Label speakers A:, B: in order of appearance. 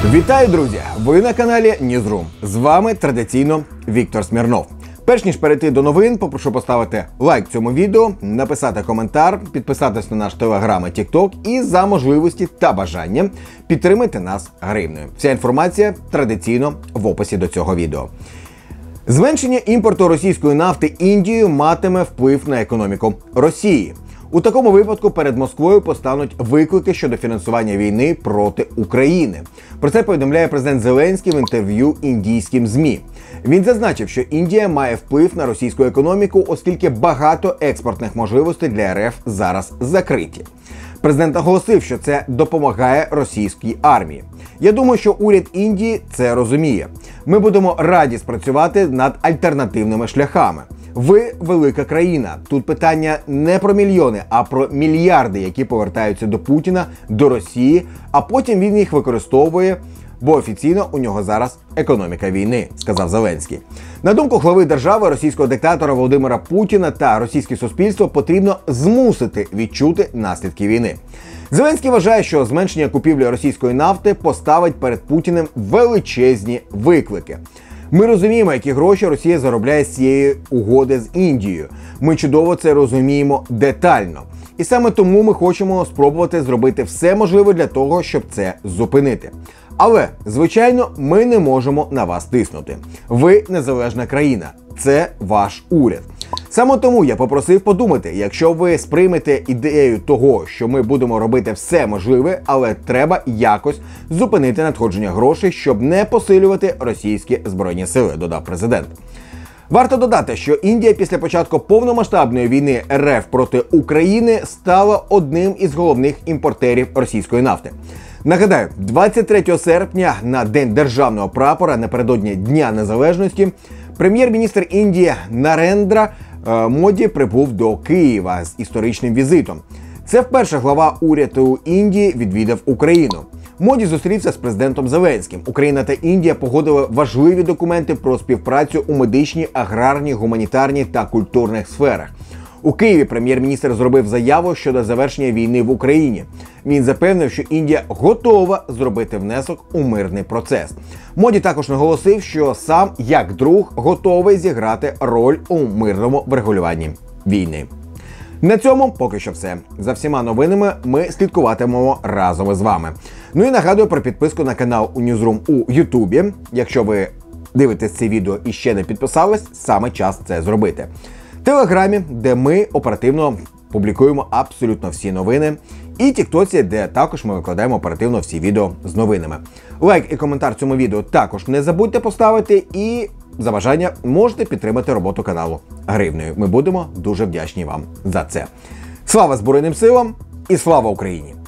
A: Вітаю, друзі! Ви на каналі Newsroom. З вами традиційно Віктор Смірнов. Перш ніж перейти до новин, попрошу поставити лайк цьому відео, написати коментар, підписатись на наш телеграм і тікток і за можливості та бажання підтримати нас гривнею. Вся інформація традиційно в описі до цього відео. Зменшення імпорту російської нафти Індією матиме вплив на економіку Росії. У такому випадку перед Москвою постануть виклики щодо фінансування війни проти України. Про це повідомляє президент Зеленський в інтерв'ю індійським ЗМІ. Він зазначив, що Індія має вплив на російську економіку, оскільки багато експортних можливостей для РФ зараз закриті. Президент наголосив, що це допомагає російській армії. Я думаю, що уряд Індії це розуміє. Ми будемо раді спрацювати над альтернативними шляхами. Ви велика країна. Тут питання не про мільйони, а про мільярди, які повертаються до Путіна, до Росії, а потім він їх використовує, бо офіційно у нього зараз економіка війни, сказав Зеленський. На думку глави держави, російського диктатора Володимира Путіна та російське суспільство потрібно змусити відчути наслідки війни. Зеленський вважає, що зменшення купівлі російської нафти поставить перед Путіним величезні виклики. Ми розуміємо, які гроші Росія заробляє з цієї угоди з Індією. Ми чудово це розуміємо детально. І саме тому ми хочемо спробувати зробити все можливе для того, щоб це зупинити. Але, звичайно, ми не можемо на вас тиснути. Ви незалежна країна. Це ваш уряд. Саме тому я попросив подумати, якщо ви сприймете ідею того, що ми будемо робити все можливе, але треба якось зупинити надходження грошей, щоб не посилювати російські збройні сили, додав президент. Варто додати, що Індія після початку повномасштабної війни РФ проти України стала одним із головних імпортерів російської нафти. Нагадаю, 23 серпня на День державного прапора, напередодні Дня Незалежності, прем'єр-міністр Індії Нарендра Моді прибув до Києва з історичним візитом. Це вперше глава уряду Індії відвідав Україну. Моді зустрівся з президентом Зеленським. Україна та Індія погодили важливі документи про співпрацю у медичній, аграрній, гуманітарній та культурних сферах. У Києві прем'єр-міністр зробив заяву щодо завершення війни в Україні. Він запевнив, що Індія готова зробити внесок у мирний процес. Моді також наголосив, що сам, як друг, готовий зіграти роль у мирному врегулюванні війни. На цьому поки що все. За всіма новинами ми слідкуватимемо разом із вами. Ну і нагадую про підписку на канал у Newsroom у Ютубі. Якщо ви дивитесь це відео і ще не підписались, саме час це зробити. Телеграмі, де ми оперативно публікуємо абсолютно всі новини, і тіктоці, де також ми викладаємо оперативно всі відео з новинами. Лайк і коментар цьому відео також не забудьте поставити, і за бажання можете підтримати роботу каналу гривнею. Ми будемо дуже вдячні вам за це. Слава Збройним силам і слава Україні!